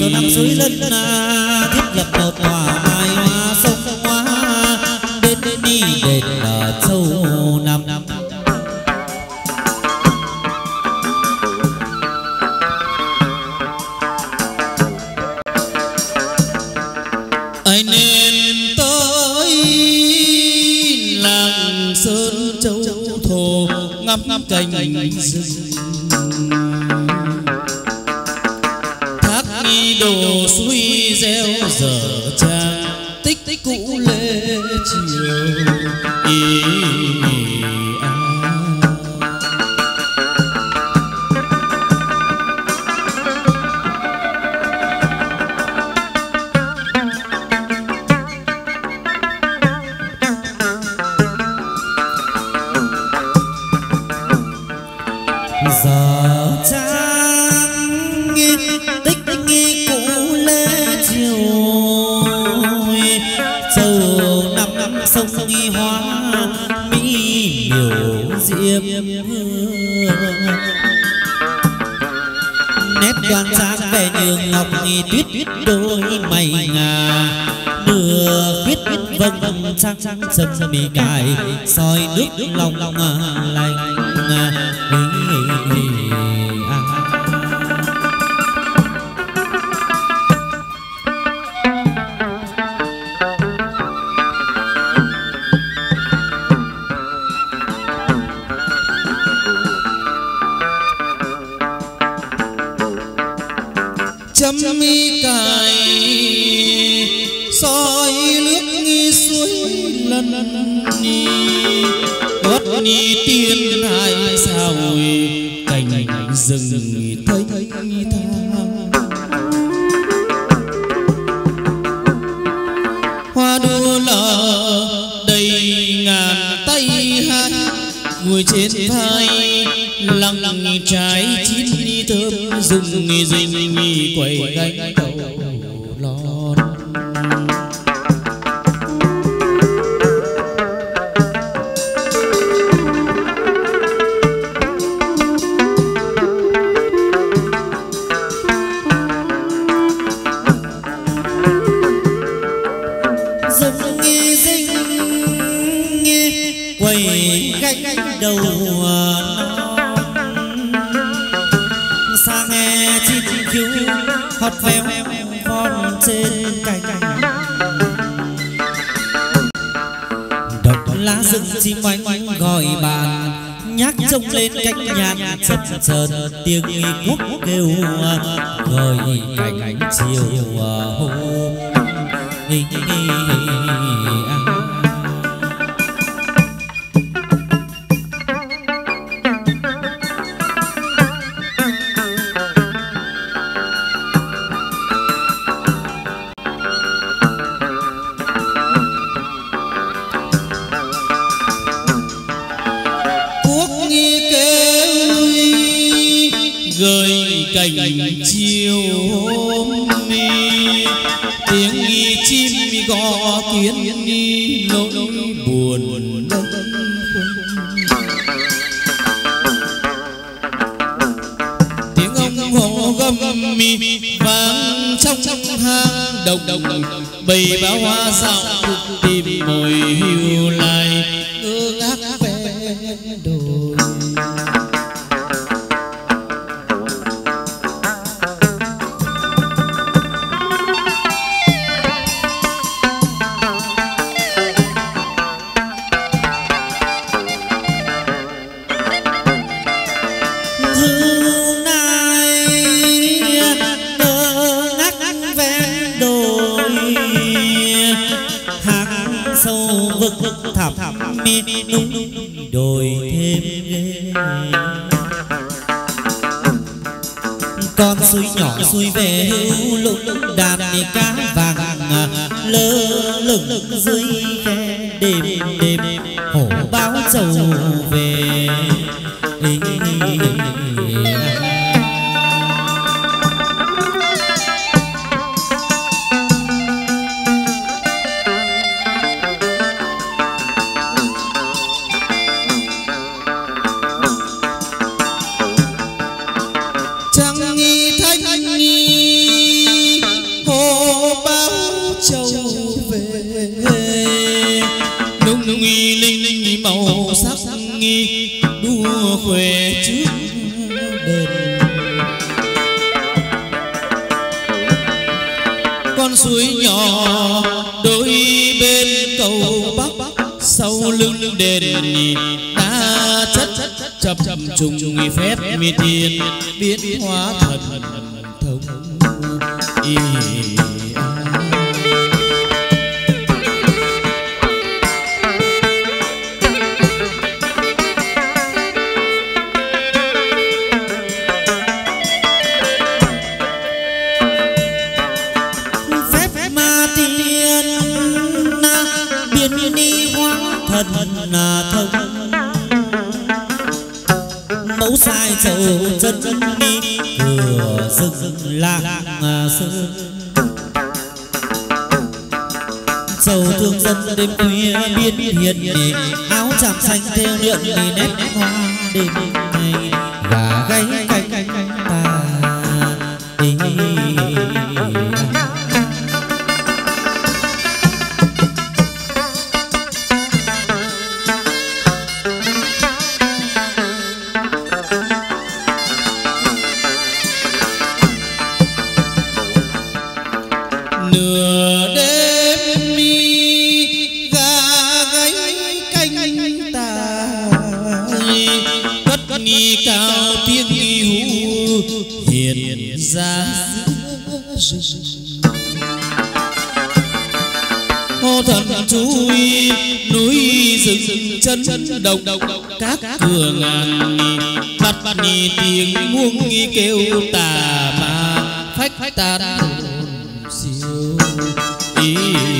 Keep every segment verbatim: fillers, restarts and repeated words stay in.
cho năm suối lân thiết lập một tòa mai hoa sông hoa đến đi đền ở châu năm năm ai nên tới làng sơn châu thổ ngắm ngắm cành rừng thác nghi đồ suối reo dở trang tích tích cũ lê chiều ý, à. Giờ trang nghi tích tích nghi cũ lê chiều châu năm năm sông nghi hoa mỹ miều diệp hương nét đoan trang vẻ nhường ngọc nghi tuyết tuyết đôi mày ngà mưa viết viết vâng vâng trang trang sân mì cài soi nước lòng lòng lành chấm mi cài soi nước nghi suối lần nhi gót ni tiên hai sao cành rừng thấy tha hoa đua lờ đầy ngàn tay hai ngồi trên vai lặng lặng trái chín ni thơm dùng nghi dinh nghi quẩy gánh cầu lon dùng nghi dinh nghi quẩy gánh đầu xa nghe chim khiếu hót véo con trên cành đọc lá rừng chim oanh gọi bạn nhắc trông lên cánh nhàn chợt chợt tiếng nghi quốc kêu gọi cánh chiều hôm gợi cành chiều hôm mi tiếng nghi chim gõ kiến nghi nỗi buồn đông tiếng ông hổ gầm mi vang trong trong hang đồng đồng bầy báo hoa dạo tìm mồi hiu lại ngơ ngác ven đồi sâu vực thẳm mi nung đồi thêm ghê con suối nhỏ suối về hữu lục đàn đi cá vàng lơ lửng dưới khe đêm đêm hổ báo trầu về nghi thanh nghi màu sắc đua khoe trước đền. Con suối nhỏ đôi bên cầu bắc, sau lưng đền đã chất chập trùng phép mi tiền biến hóa thần thông y. Thông mẫu sai dầu chân đi cửa rừng làng sơn, dầu thương dân đêm khuya biên hiền áo chạm xanh theo lượn nét hoa đêm ngày gà gáy canh ta đi. Cao tiếng hú hiện ra hô thần chú núi rừng chân đồng các cửa ngàn bắt bắt tiếng muông kêu tà ma phách tàn siêu ý.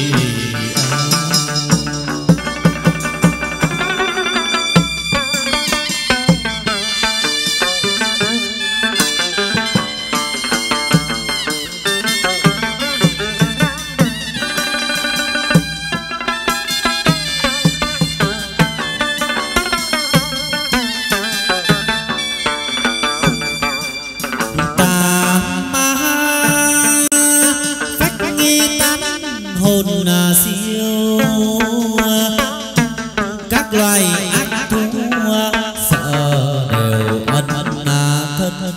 Các loài ác thú sợ đều ân là thân,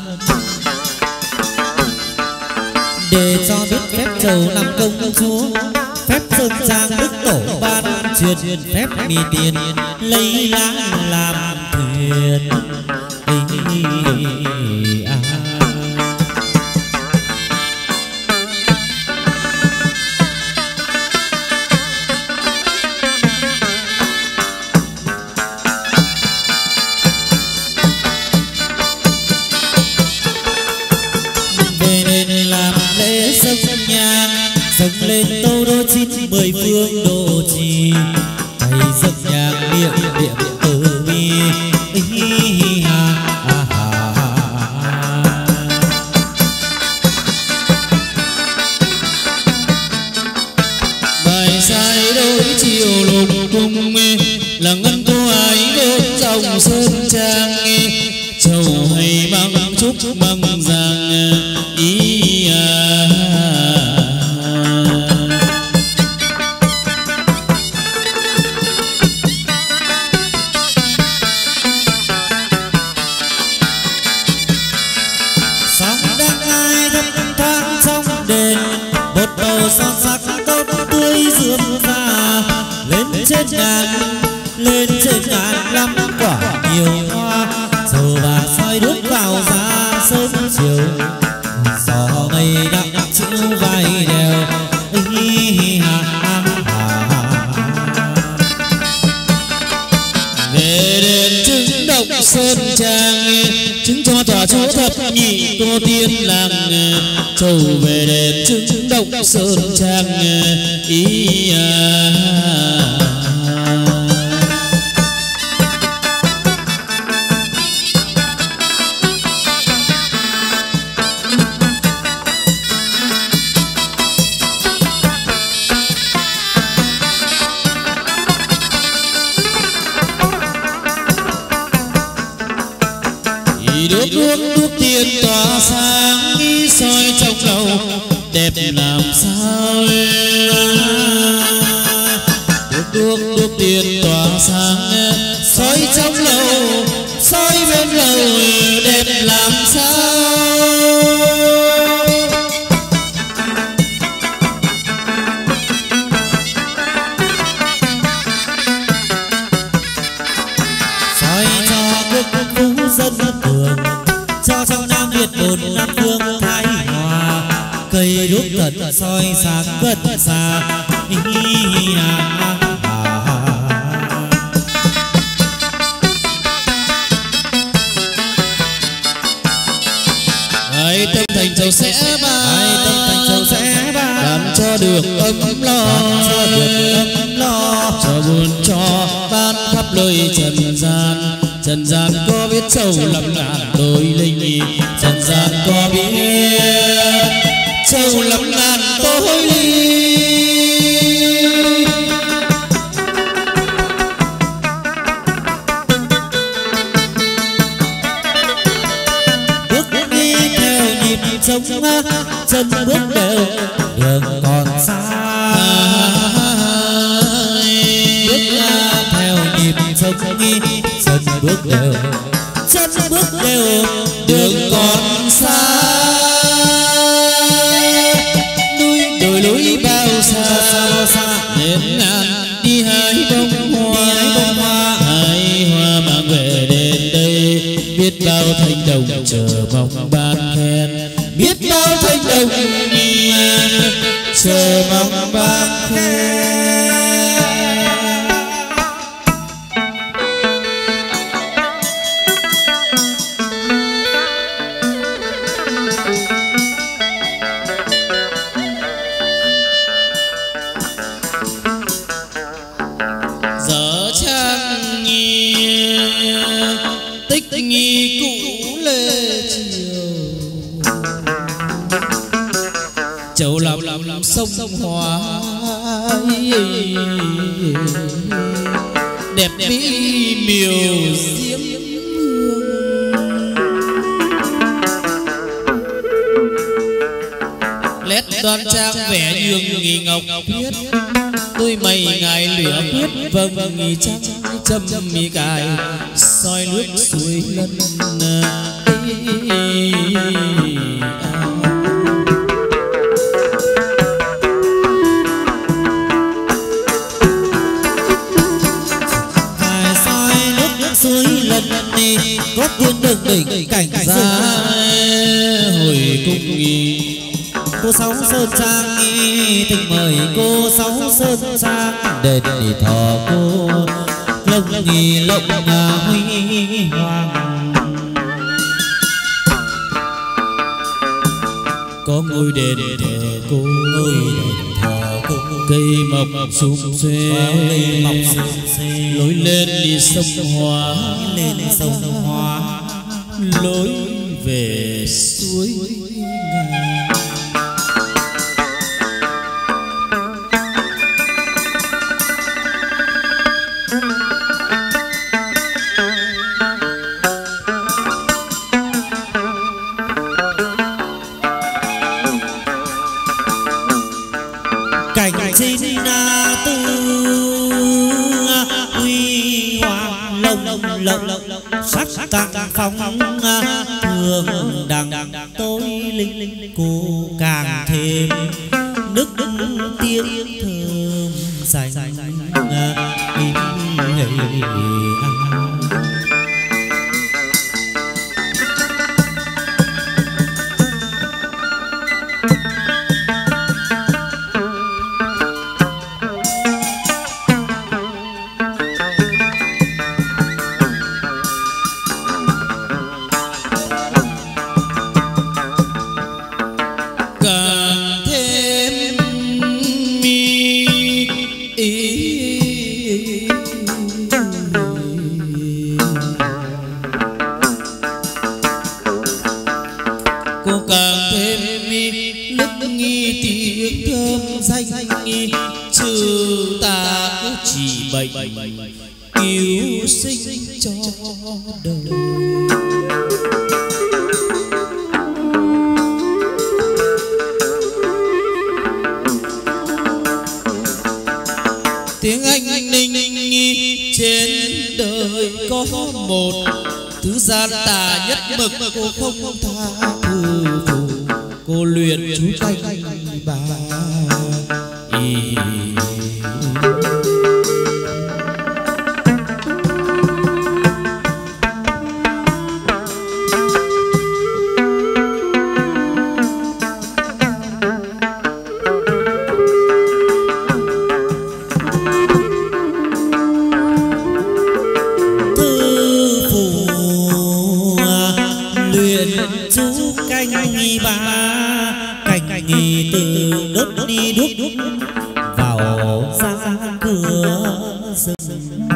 để cho biết phép trầu năm công chúa, phép sơn trang đức tổ ban truyền, phép mi tiền lấy lá làm thuyền. Dâng lên tâu đô chín mười phương độ trì, thầy dâng nhạc niệm niệm từ bi. Bài sai đôi chiều lục cung là ngân cô ái đốt dòng sơn trang, chầu hay măng chúc măng rằng ý à. Son sắc tốt tươi rượm ra lên trên ngàn, lên trên ngàn lắm quả nhiều hoa, dầu bà soi đuốc vào ra sớm chiều, gió mây nặng chịu vai đèo. Về đền chứng độc sơn trang, chứng cho tòa chúa thập nhị cô tiên làng, trầu về đền chứng độc sơn trang ý à. Đốt đuốc đuốc tiền tỏa sáng đi soi trong đầu đẹp làm sao. Đuốc đuốc đuốc tiền tỏa sáng soi trong lầu soi bên lầu đẹp làm sao. soi cho quốc phú dân thường cho trong Nam Việt bốn năm phương thái hòa cây đuốc tận soi sáng gần xa. Hãy tâm thành châu sẽ ban, tâm thành châu sẽ ban, làm cho được ấm lo, cho được ấm lo, cho buồn cho ban khắp lời trần gian. Trần gian có biết châu lắm ngàn đôi linh, trần gian có biết châu lắm ngàn đôi linh. Sông chân bước đều đường còn xa, bước theo nhịp sông chân bước đều chân bước đều đường còn xa. Núi đồi núi bao xa xa nên ngàn đi hái bông hoa, hái hoa mang về đến đây. Biết bao thanh đồng chờ mong ban khen, biết bao thanh đồng chờ mong ban khen. Giờ trang nghi tích nghi cũ lê châu làm làm sông hoa đẹp mỹ miều diễm hương. Lét đoan trang vẻ nhường nghi ngọc thiết, đôi mày ngài lửa quyết vâng nghi trắng châm mi cài soi nước suối lân. Suối lần đi có tiên đường đỉnh cảnh ra hồi cung nghi. Cô Sáu Sơn Trang nghi tình mời cô Sáu Sơn Trang đền đi thọ cô lông nghi lộng huy hoàng. Có ngôi đền thờ cô, ngôi đền thờ cô cây mọc sum xuê, lối lên đi sông Hoa, lên sông Hoa, lối về suối ngàn. cảnh trên tư huy hoàng lồng lộng sắc càng phong thường đằng tối linh cô càng thêm nước tiếng thơm dành cứu sinh cho đời. Tiếng Anh có một thứ gian tà nhất mực cô không tha thứ phụ. Cô luyện chú canh bà ý. Nghi từ đốt đi đúc vào ra cửa rừng.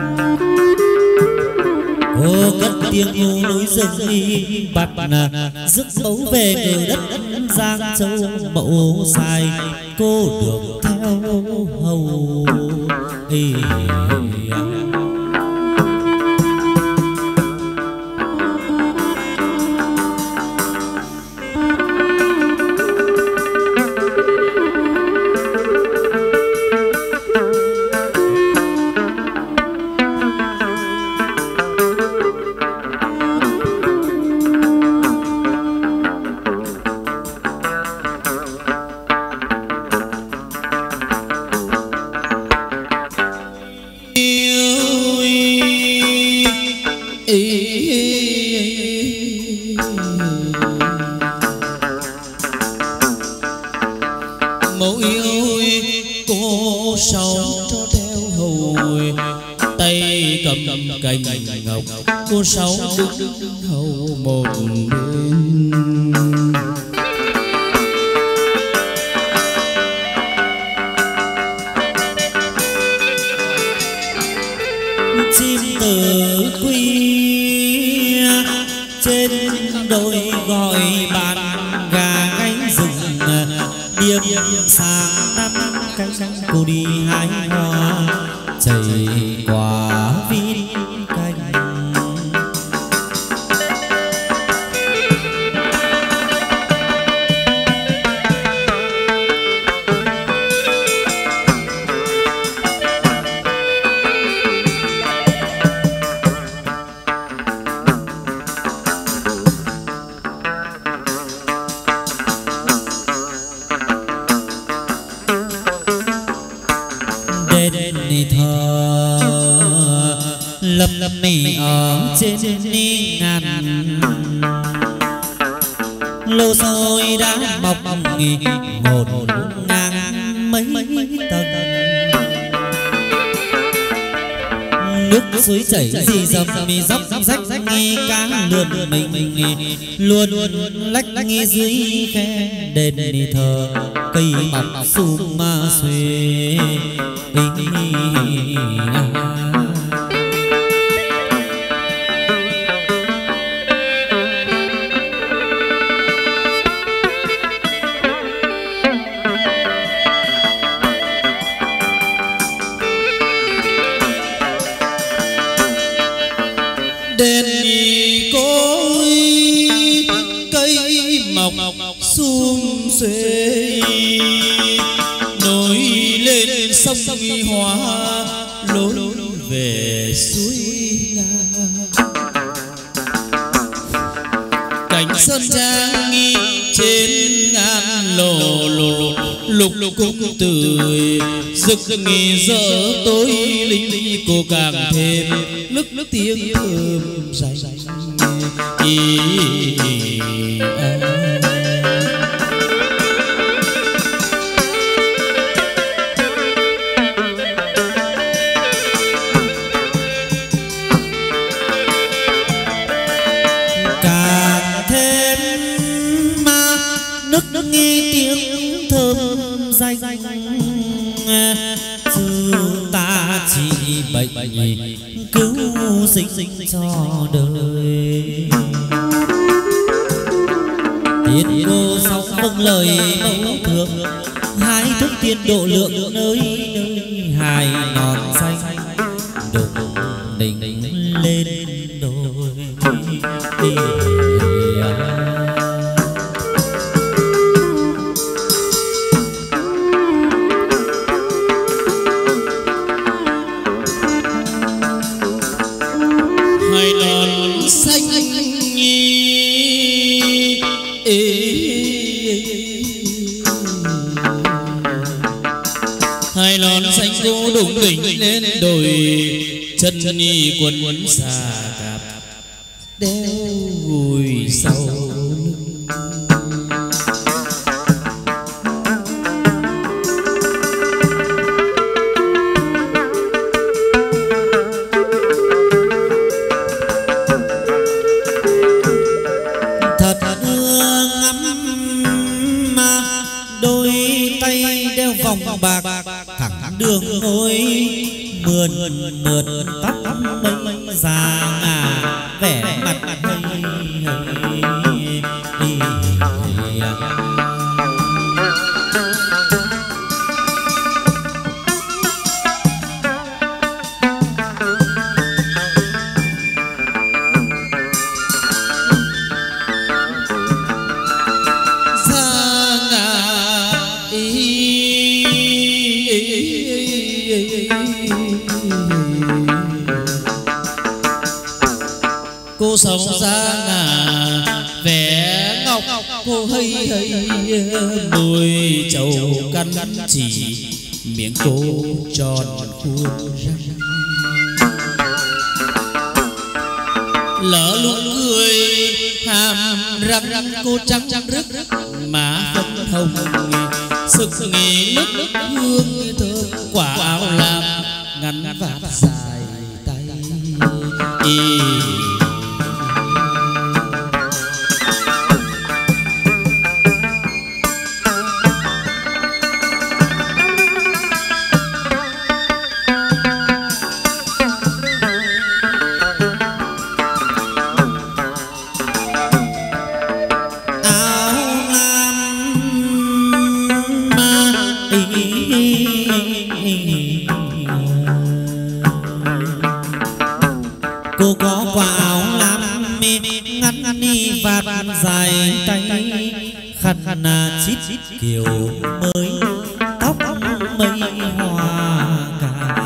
Cô cất tiếng hô núi rừng đi bạt rước mẫu về từ đất Giang Châu Mẫu Sai. Cô được theo hầu ý. Mẫu yêu cô sau cho theo hầu, tay cầm cành ngọc cô sáu đứng hầu một bên. Chim tử quy trên đồi gọi bạn gà gáy rừng. Điềm sáng năm cánh cô đi hái hoa chảy quả vít canh. Lập lập mì ở trên ni ngàn lô xôi đã mọc nghỉ một ngang mấy tầng. Nước suối chảy dì dầm mì dốc rách nghe cá lượn mình luôn lách nghe dưới khe đền thờ cây mọc sum ma xuê. Đền nhì cối cây mọc sum xuê, nổi lên sông Hóa lối về suối Nga. Cảnh sơn trang nghi trên ngàn lồ lồ lục lục cung tươi rực nghi dở tối linh cô càng thêm nức nức tiếng thơm dài ý, à. Càng thêm mà nức nức nghe tiếng thơm dài dù ta chỉ bệnh cứu sinh cho đời. Tiên cô sáu vâng lời mẫu thượng, hai thức tiên độ lượng nơi nơi hài non xanh đục đỉnh lên đồi. hai non xanh hai non xanh cô đụng đỉnh lên đồi chân nhi quần quấn xà cạp đeo gùi sau vòng bạc thẳng đường ngôi mượn mượn tóc mây già ngả vẻ mặt hơi hơi cô sống ra ngà vẻ ngọc cô hơi hơi môi trầu căn chỉ miệng cô tròn khuôn răng lỡ lúc cười hàm răng răng cô trắng trắng rức má phấn hồng sực nghỉ nước nước hương thơm quả áo lam ngắn vạt dài tay y cô có quả áo lam ngắn ni vạt dài tay khăn khăn chít kiều mới tóc mây hoa cài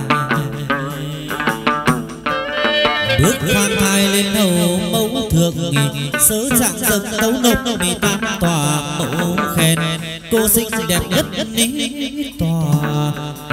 bước khoan thai lên hầu mẫu thượng nghị sớ trạng dâng tấu nộp mi tam tòa mẫu khen cô xinh đẹp nhất ní tòa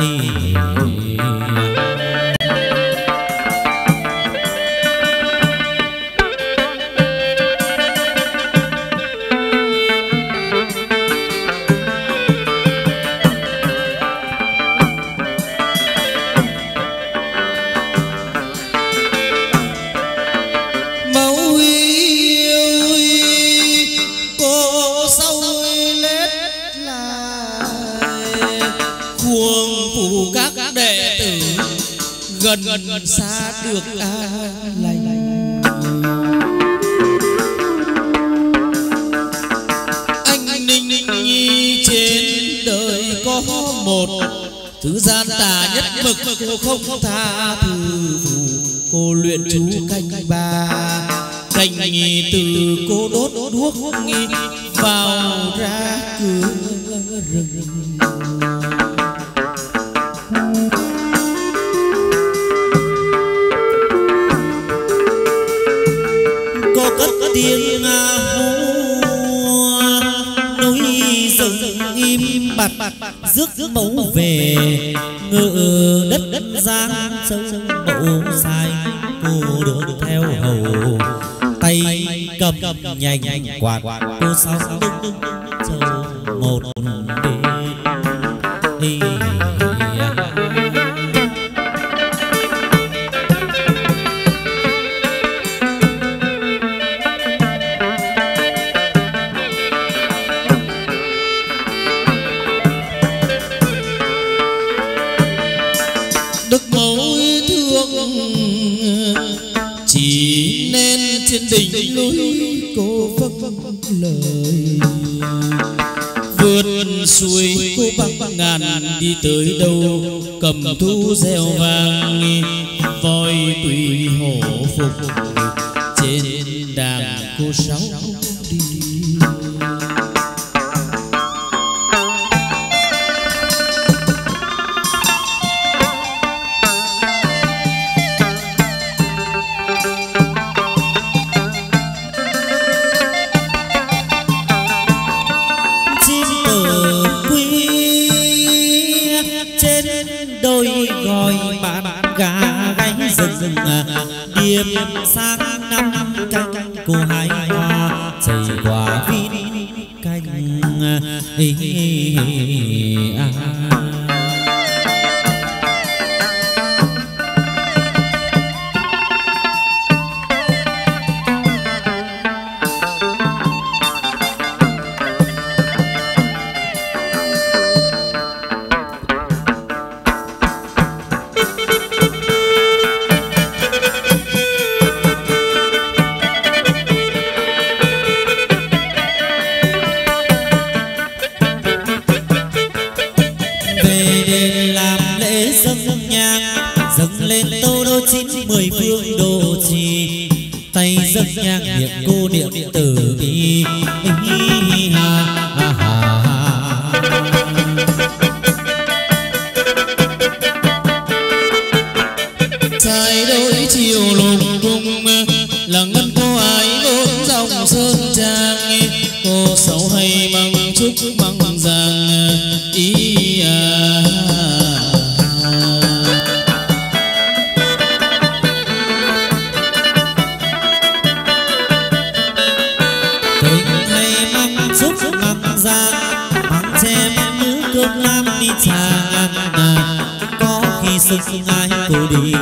gần gần xa được an lành anh ninh nhi trên đời có một thứ gian tà nhất mực cô không tha thứ cô luyện chú canh ba canh nhì từ cô đốt đuốc nghi vào ra cửa rừng tiếng hú núi rừng im bặt rước mẫu về ngự đất đất giang sâu mẫu sai cô được theo hầu tay cầm nhành quạt cô sao đứng chờ một đi trên đỉnh núi cô vâng lời vượt suối cô băng ngàn đi tới đâu cầm thu reo vàng voi tùy hổ phục trên đàn cô sáu đi sang năm canh cô hai hoa dày quả vin canh ý à. Mười phương đồ trì tay dâng nhang niệm cô niệm tử ý ha ha ha. Trái đôi chiều lùng cung là ngân cô ái vốn dòng sơn trang cô xấu hay măng chúc măng rằng ý à. Có khi sức ai cô đi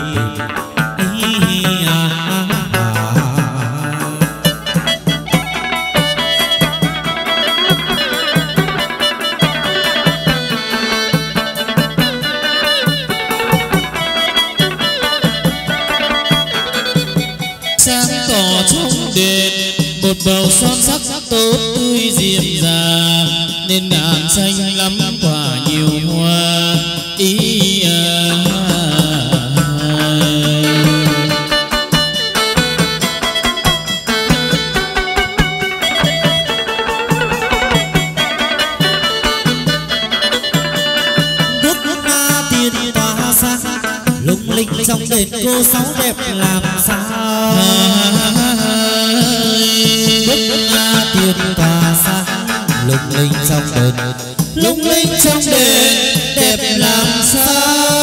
sáng tỏ trong đền một bầu son sắc tốt tươi diệm già nên ngàn xanh lắm quả nhiều hoa ý à. Đức na tiền tỏa sáng lung linh trong đền cô sáu đẹp làm sao. Đức na tiền tỏa sáng lung linh trong đền lung linh trong đền đẹp làm sao.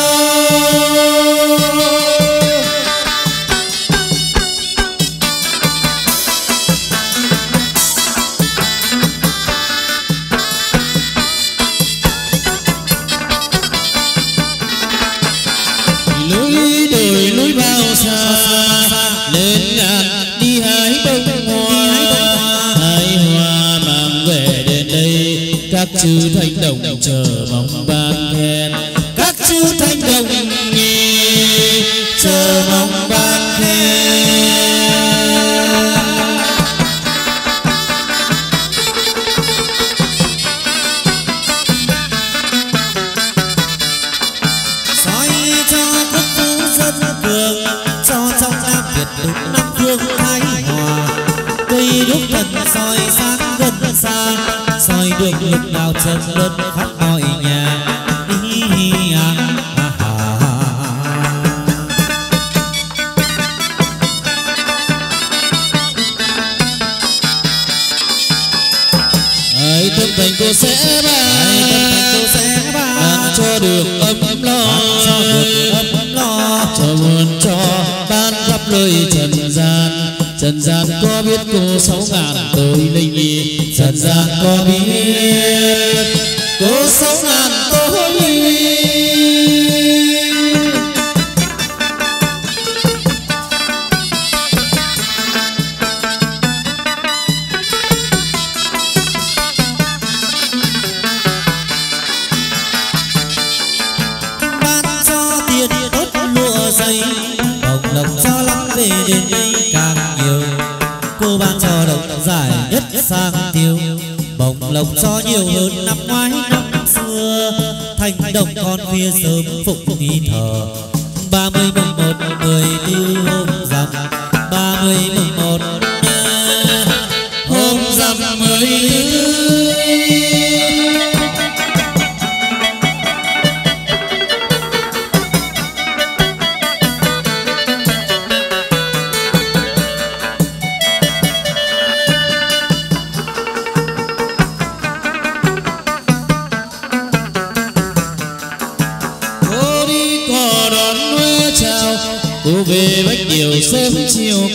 Lối đời lối bao xa lên ngàn đi hái bông hoa hái hoa mang về đến đây các chư thanh đồng chờ mong ban khen các chư thanh đồng nghe chờ mong ban khen. soi cho quốc vũ dân cường cho trong nam Việt đúng năm phương thái hòa cây đuốc thần soi sáng gần xa soi đường lúc nào chân lớn khắp mọi nhà ý à, à, à, à. Ai tâm thành cô sẽ ban cho được ấm lo cho muôn cho ban khắp lời trần gian. Trần gian có biết cô sáu ngàn tôi linh nghi trần gian có biết cô sáu ngàn tôi linh. Ban cho tiền tốt lụa dày bồng lộc cho lắm về đến đây càng nhiều cô ban cho đồng giải nhất sang tiêu bồng lộc cho nhiều hơn năm ngoái năm xưa thành đồng con phía sớm phục nghi thờ ba mươi mùng một mười tư hôm rằm ba mươi mùng một hôm rằm mười tư. Cô về bách điều sớm chiều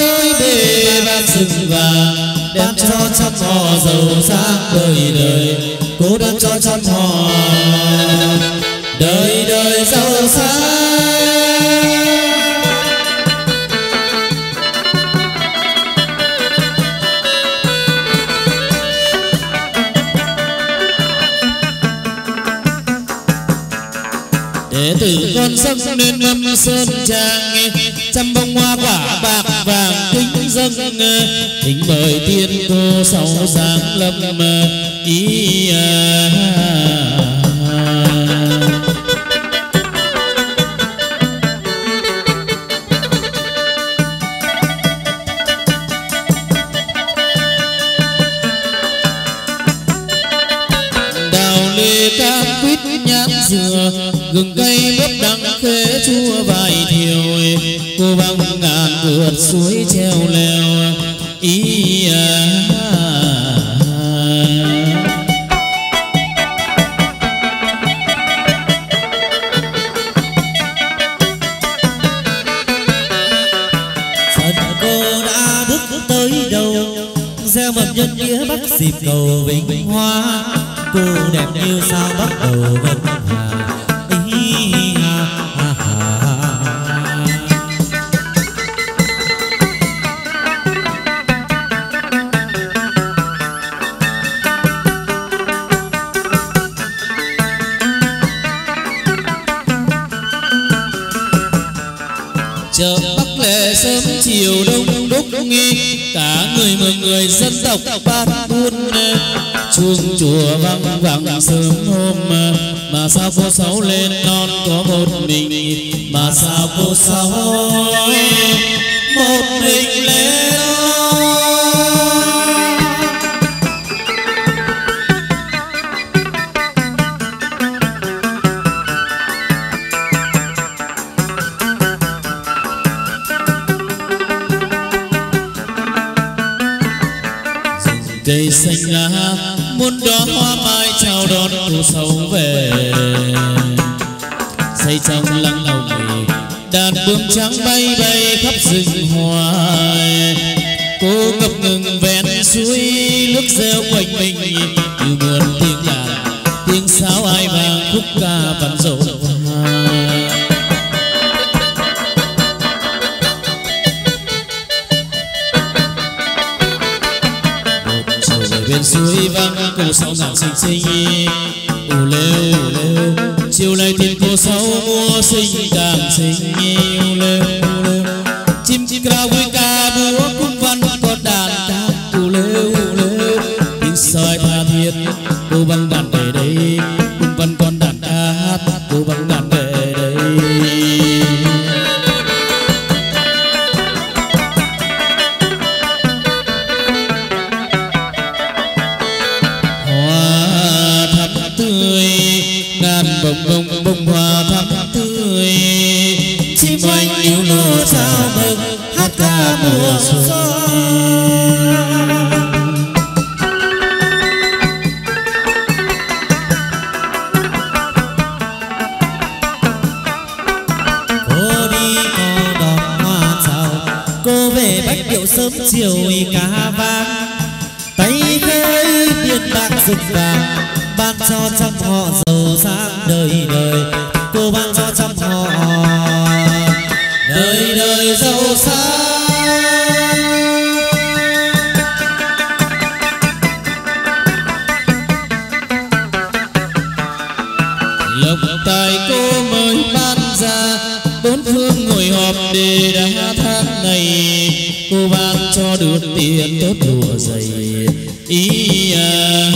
khơi bề bạc rừng vàng, đem cho trăm họ giàu sang đời đời. Cô đem cho trăm họ đời đời giàu sang. Đệ tử con dâng lên ngâm sơn trang, trăm bông hoa quả bạc vàng kính dâng. Thỉnh mời tiên cô sáu giáng lâm ý à. Đào lê cam quýt nhãn dừa, gừng cây bắp đắng khế chua vài thiều. Cô băng ngàn vượt suối treo leo ý à. Phật cô đã bước tới đâu, gieo mầm nhân nghĩa bắt dịp cầu vinh hoa. Cô đẹp như sao bắt đầu vân hà ý ha ha ha. Chợ Bắc Lệ sớm chiều đông đúc nghi, cả người mừng người dân tộc bát buôn. Chuông chùa vang vang sớm hôm, mà sao cô Sáu lên non có một mình. Mà sao cô Sáu một mình lên cây xanh lá muôn đóa hoa mai chào đón cô Sáu về. Xây trong lăng hồng đàn bướm trắng bay bay khắp rừng hoa. Cô ngập ngừng ven suối nước reo quanh mình, như buồn tiếng đàn tiếng sáo ai vang khúc ca vang dội hoa. Bên suối vang cô Sáu ngàn xinh xinh ù lêu ù lêu. Chiều nay tìm cô Sáu mua xinh càng xinh ù lêu ù lêu. Chim chim ca vui ca múa cung văn có đàn ca ù lêu ù lêu. Tiếng soi tha thiết cô bằng đàn về đây, cung văn con đàn ca hát cô bằng đàn về đây. Bông bông bông hoa thắm tươi, chim oanh yêu nô chào mừng hát ca mùa xuân. Cô đi có đón hoa chào, cô về bách điệu sớm chiều ca vang. Tay khơi tiền bạc rực vàng, ban cho trăm họ giàu sang đời đời. Cô ban cho trăm họ đời đời giàu sang. Lộc tài cô mới ban ra, bốn phương ngồi họp để đã tháng này. Cô ban cho được tiền tốt lụa dày ý à.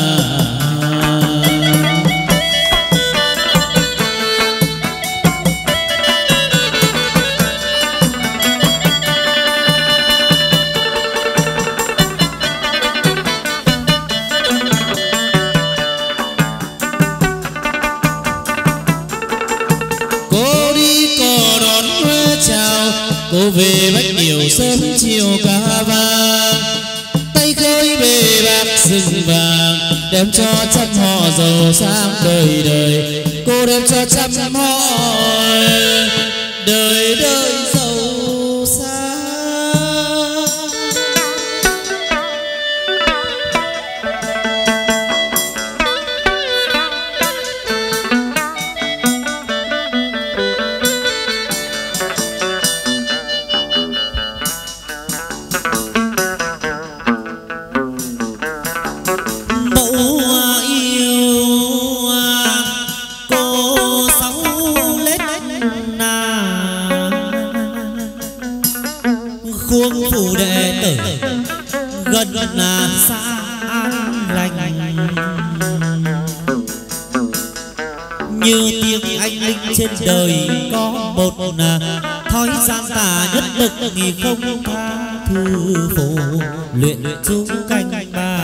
Cô về bách điệu sớm chiều ca vang, tay khơi bề bạc rừng vàng, đem cho trăm họ giàu sang đời đời. Cô đem cho trăm họ đời đời giàu sang. khuôn phủ đệ tử gần là xa an lành, như tiếng anh linh trên đời có một là thói gian tà nhất lực nghỉ không tha thư phổ luyện chú canh ba.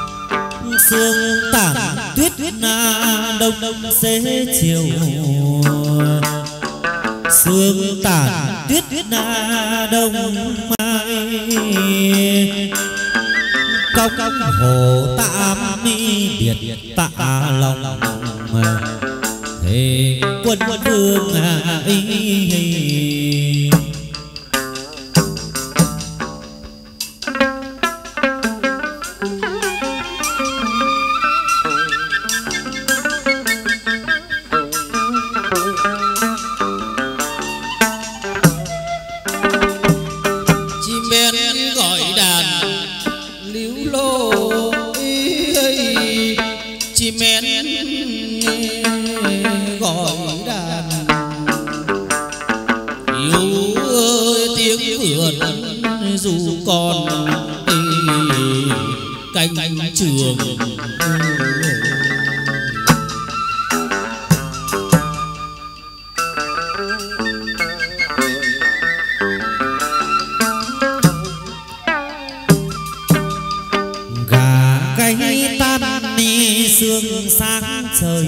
sương tản tuyết na đông đông xế chiều sương tàn tuyết na đông mai cong hồ tam mi biệt tạ lòng thế quân vương ấy trường gà gáy tan ni sương sáng trời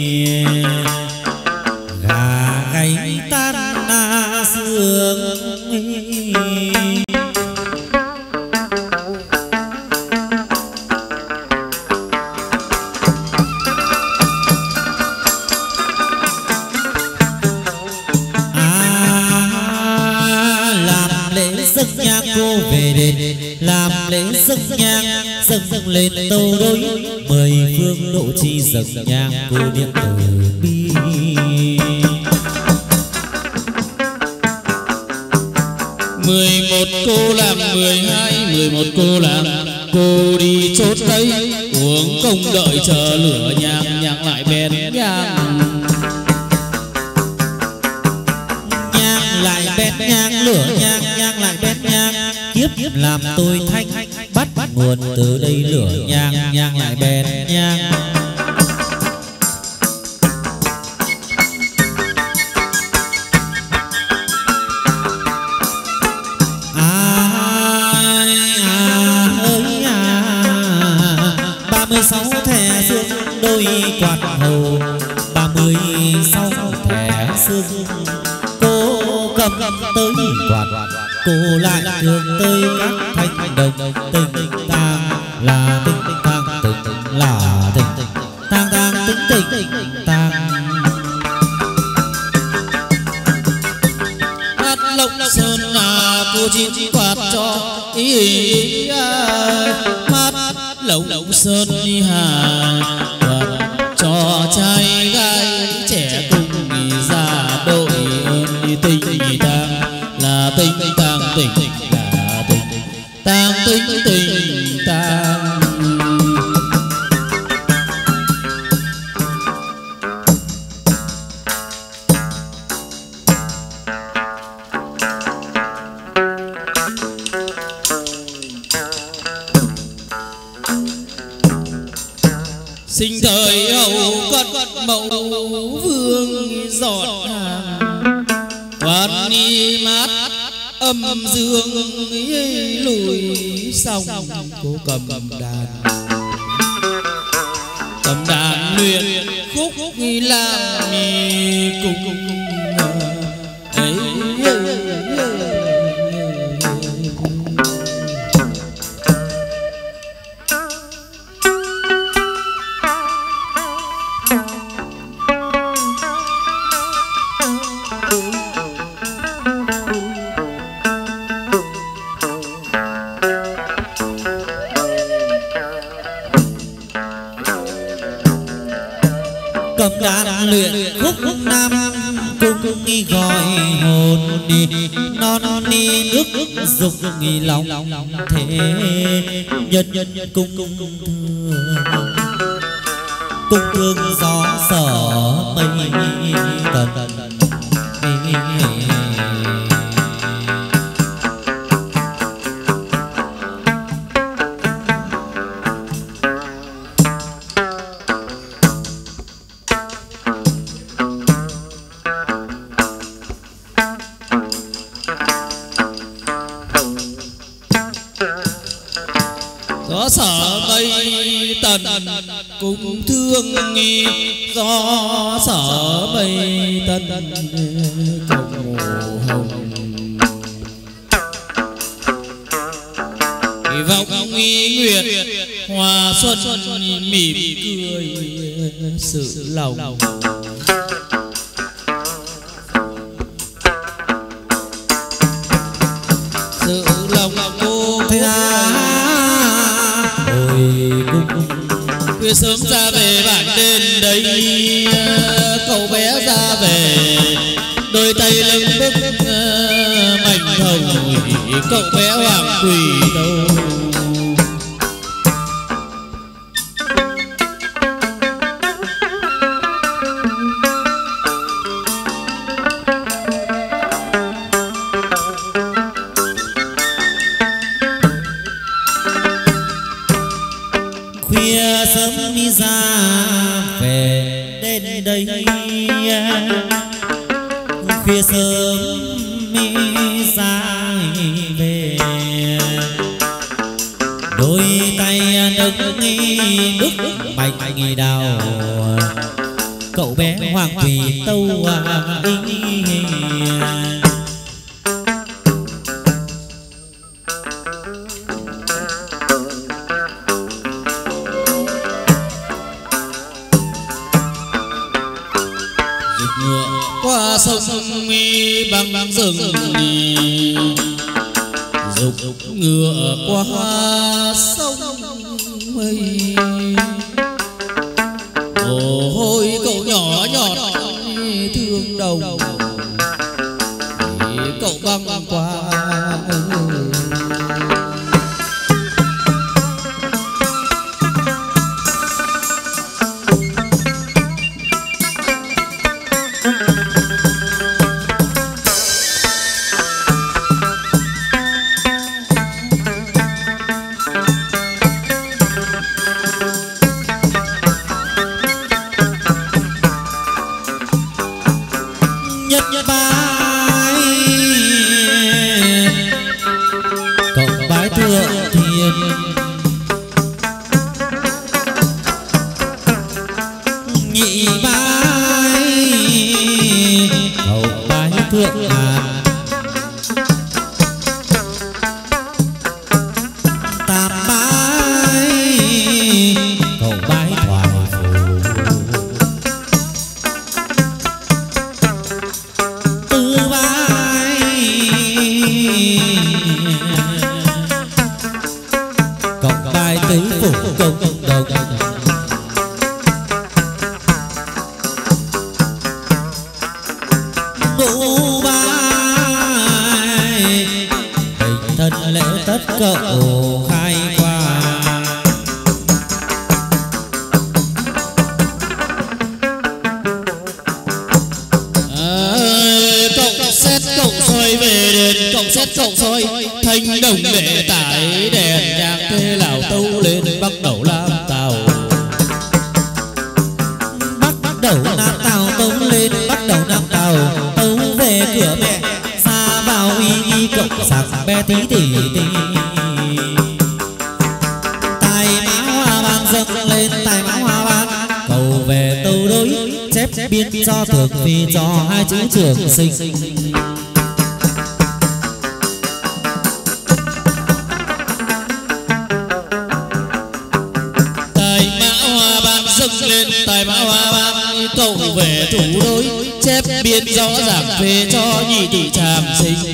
gà gáy tan na sương làm lễ dâng nhang dâng dâng lên tâu đối mười phương độ chi dâng nhang cô niệm từ bi mười một cô làm mười hai mười một cô làm cô đi chốt đây uống công đợi chờ lửa nhang nhang lại bén nhang nhang lại bén nhang lửa nhang nhang lại bén nhang kiếp làm tôi thanh bắt nguồn từ đây lửa nhang nhang lại bén nhang ba mươi sáu thẻ xương đôi quạt hầu ba mươi sáu thẻ xương cô cầm tới quạt cô lại đường tới các thanh đồng tình tang là tình tang tình là tình tang tang tình tình tang hát lộc sơn là cô chín quạt cho ý hát lộc sơn đi hà quạt cho trai gái trẻ cùng đi ra đội ơn đi tình tang là tình tang tình là tình tang tình tình tang sinh thời hậu cất mậu vương dọn hàng quan ni mát âm dương lùi xong cô cầm đàn cầm đàn luyện khúc làm cùng ấy cầm đàn luyện khúc nam cung nghi gọi hồn đi non ni nước dục nghi lòng thế nhân nhân cung cung thương cung thương gió sở mây tần gió sở mây tần cũng thương nghi gió sở mây tần cùng hồng. Vọng nghi nguyệt hoa xuân mỉm cười sự lòng. Sự lòng cô ra hồi cung khuya sớm ra về bản đêm đây, cậu bé ra về đôi tay lưng bức mảnh hồng, cậu bé hoàng quỳ đâu. Khuya sớm đi ra về đến đây, khuya sớm mi ra về đôi tay nâng đúc bạch đào, cậu bé hoàng thủy tâu ý. Qua sông mi băng băng rừng, dục ngựa qua sông mây. Ồ hôi cậu nhỏ nhọt thương đồng, cậu băng qua. Do thượng phi cho hai chữ trường sinh. Tài mã hoa ban dâng lên, tài mã hoa ban cậu về thủ đối, chép biên rõ ràng phê cho nhị tỷ tràm sinh.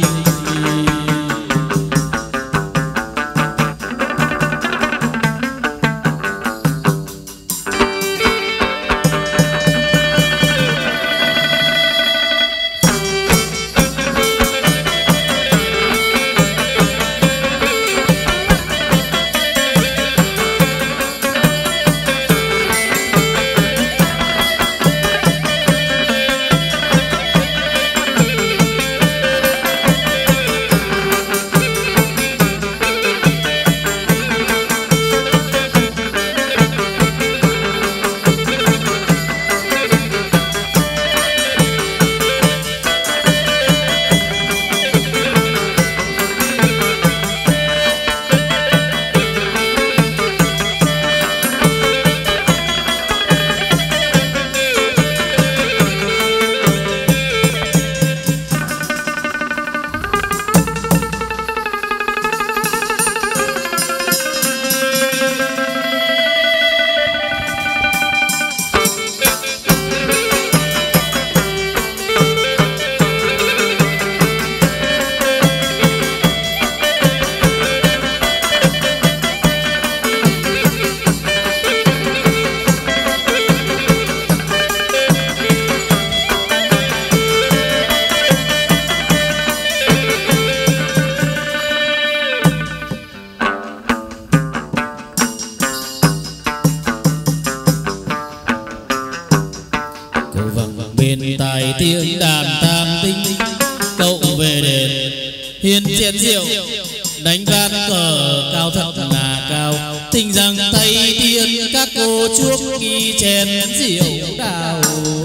bên tai tiếng đàn tam tinh. Cậu về đền hiên chén rượu, đánh ván cờ cao thật là cao. Tình rằng tay tiên các cô chuốc ghi chén rượu đào.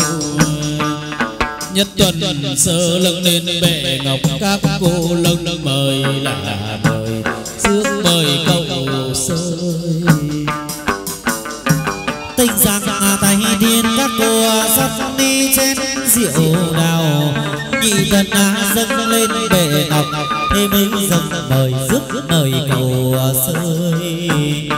Nhất tuần sơ lưng lên bệ ngọc, các cô lưng mời là mời rước mời cậu sơi. Tình rằng tay tiên các cô sắp đi chén rượu đào. Nhị tần dâng lên bệ ngọc, thế mới dâng mời rước mời cậu sơi.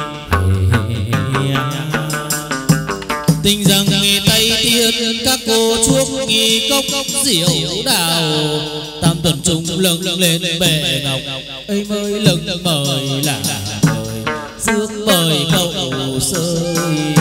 Tình rằng tay tiên các cô chuốc nghi cốc rượu đào. Tam tuần trung lưng lên bệ ngọc, ấy mới lưng mời là mời rước mời cậu sơi.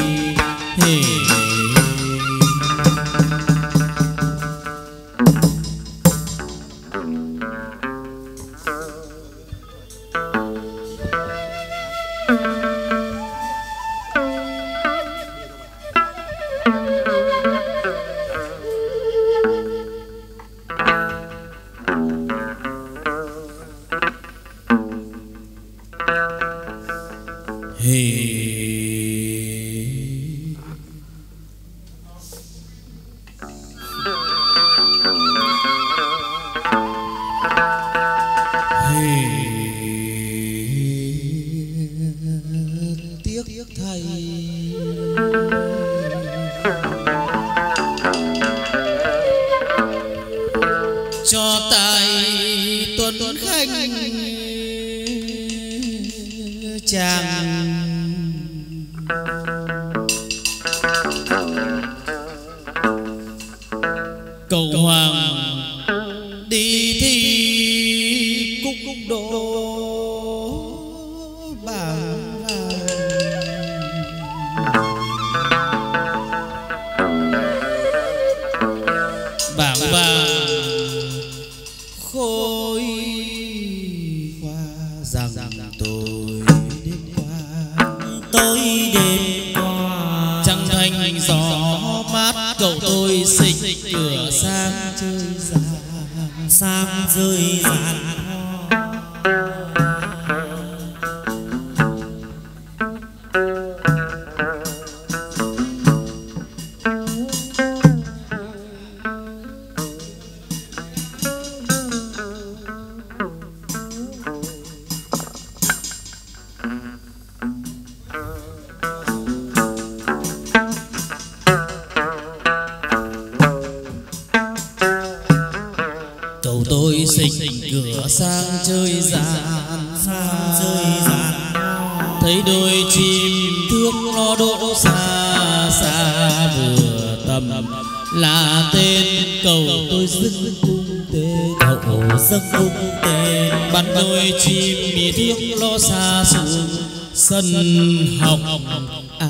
Sân học à,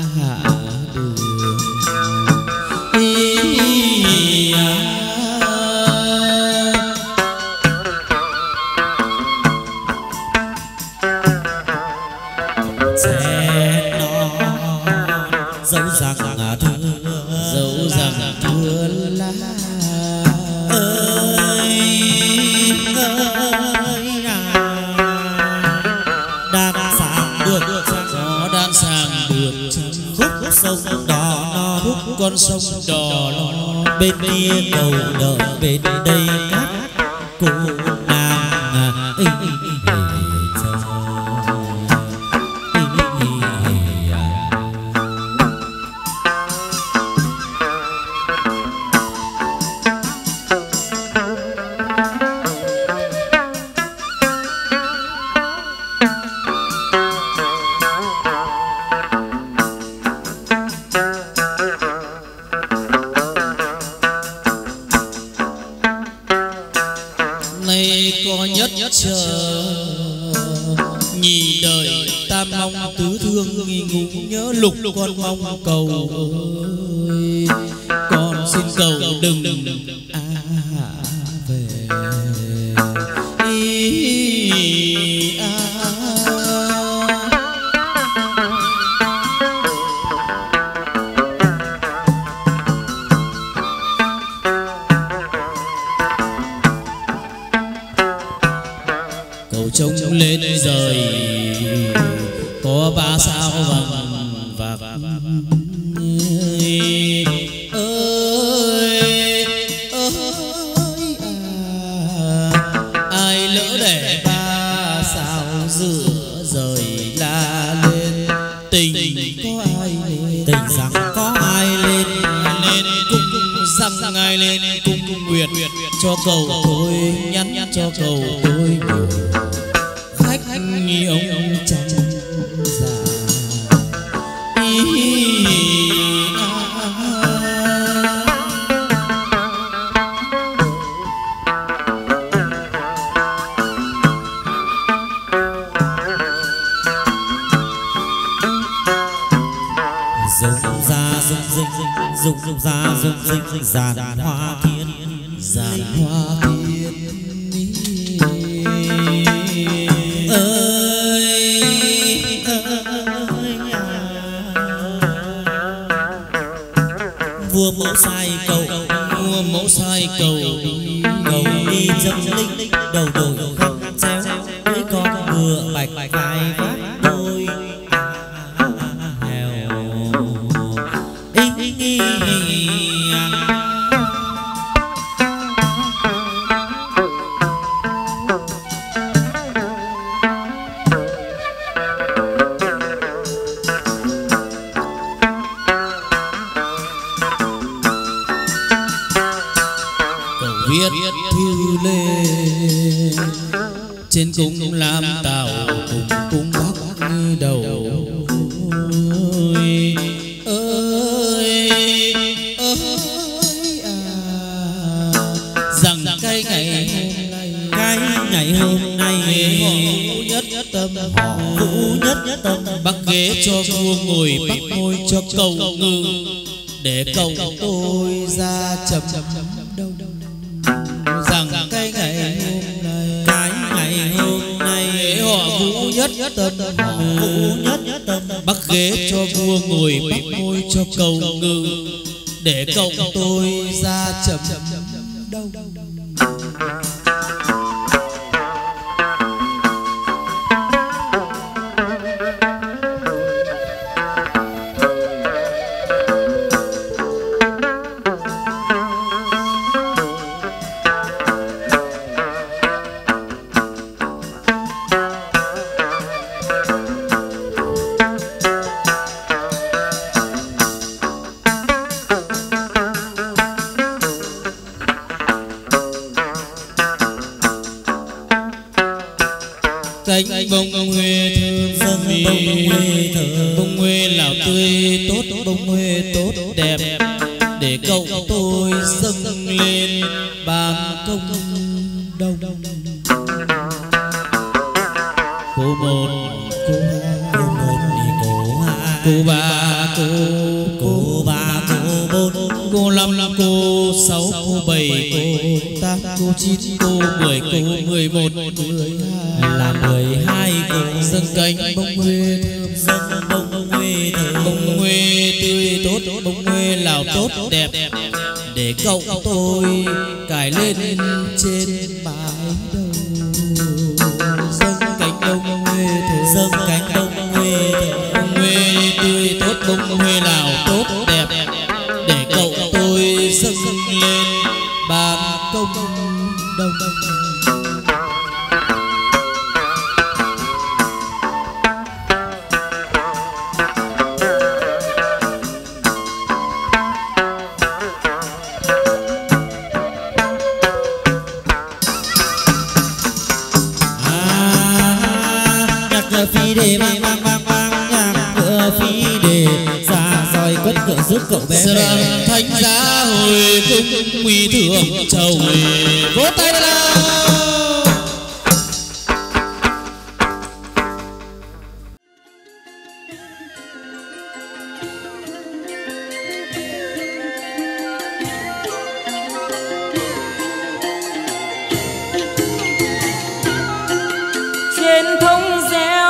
đường ý, à. Sẽ nó dấu rằng thưa dấu rằng thưa lá ơi ơi đàn sàng được gió đàn sàng được khúc sông đò non khúc con sông đò non bên kia cầu đợi bên đây các cô nàng ấy con mong cầu ơi con xin cầu đừng à về ý, à. trông lên rời có ba sao vàng vạc ơi ơi ơi à, ai lỡ để ba sao giữa rời la lên tình có ai lên tình rằng có ai lên lên cung rằng ai lên cung nguyệt cho cầu tôi nhắn cho cầu tôi khách nghi ông trăng già rụng ra rụng rinh rụng rụng ra rụng rinh giàn hoa thiên giàn hoa thiên ơi ơi vua mẫu sai cầu vua mẫu sai cầu cầu đi chấm linh đầu đổi khăn treo với con ngựa bạch vai vác đôi viết thư lên trên cung làm tàu cùng cung bắc như đầu ơi ơi ơi à rằng cái ngày hôm nay cái ngày hôm nay vũ nhất tâm họ vũ nhất tâm bắc ghế cho vua ngồi bắc ngôi cho cầu ngư để cầu tôi ra chậm đâu rằng cái ngày hôm nay cái ngày hôm nay họ vũ nhất tâm họ vũ nhất tâm bắc ghế cho vua ngồi bắc ngôi cho cầu ngư để cầu tôi ra chậm đâu cánh bông huê thơm thơm bông huê lào tươi tốt bông huê tốt đẹp để cầu tôi dâng lên ban công đông cô một cô hai cô một thì cô hai cô ba cô cô ba cô bốn cô năm cô sáu cô bảy cô tám cô chín cô mười cô mười một mười hai là mười hai cô dâng cánh bông huê thơm dâng bông huê thơm bông huê tươi tốt bông huê lào tốt đẹp để cậu tôi cài lên trên mái đầu dâng cánh bông huê thơm dâng cánh bông huê thơm bông huê tươi tốt bông huê lào tốt đẹp để cậu tôi dâng lên ban công đông phi đề mang mang mang mang nhạc ngựa phi đề ra roi quất ngựa giúp cậu bé về thánh giá hồi cung uy thượng chầu vỗ tay nào. Trên thông reo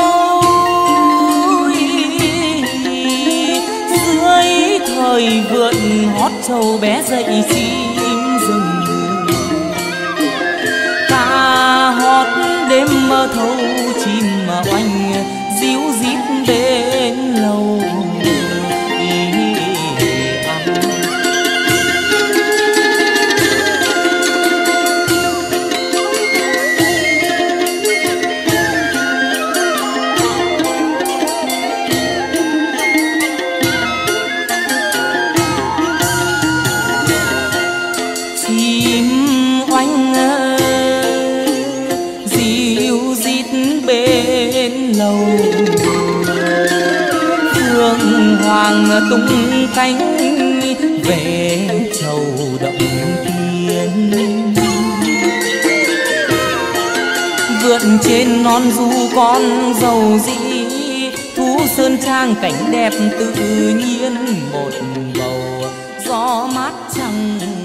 dưới thời vượn hót trâu bé dậy chim rừng ca hót đêm mơ thâu chim mà oanh díu dít bên lầu. Hoàng tung cánh về châu động thiên, vượt trên non du con dầu dĩ, thú sơn trang cảnh đẹp tự nhiên một bầu gió mát trăng